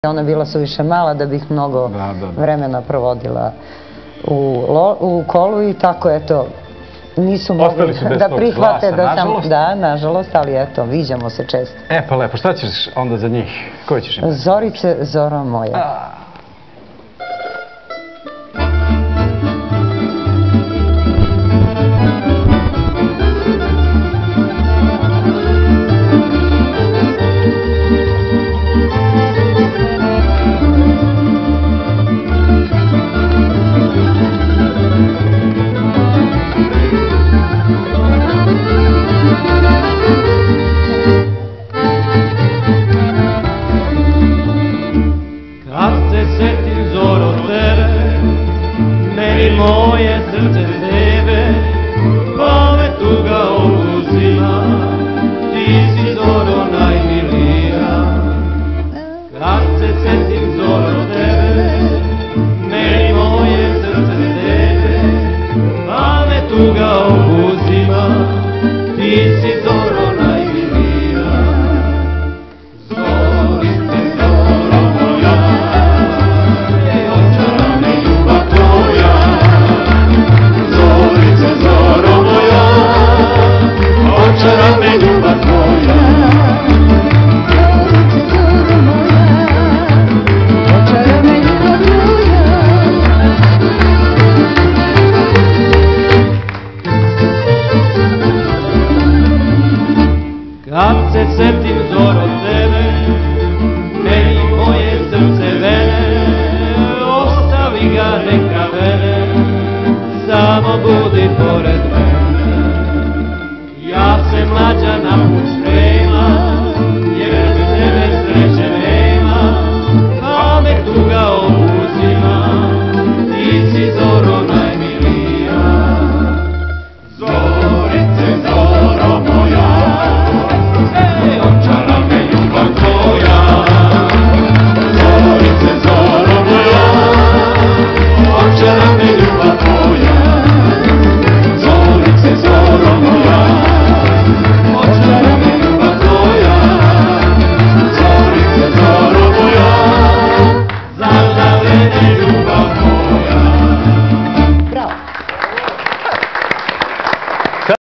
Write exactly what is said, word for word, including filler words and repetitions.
Ona bila suviše mala da bih mnogo vremena provodila u kolu i tako, eto, nisu mogli da prihvate da sam... Da, nažalost, ali eto, viđamo se često. E, pa lepo, šta ćeš onda za njih? Koje ćeš imati? Zorice, Zoro moja. Moje srce tebe, pa me tuga obuzima, ti si Zoro najmilija. Kad se setim Zoro tebe, meni moje srce tebe, pa me tuga obuzima, ti si Zoro najmilija. Zorice, Zoro moja, očara me ljubav tvoja. Očara me ljubav tvoja. Očara me ljubav tvoja. Kad se setim Zoro tebe, meni moje srce vene, ostavi ga neka vene, samo budi pored mene.